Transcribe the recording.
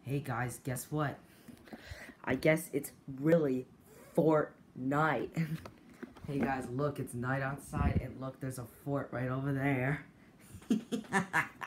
Hey guys, guess what? I guess it's really FORTNITE. Hey guys, look, it's night outside, and look, there's a fort right over there.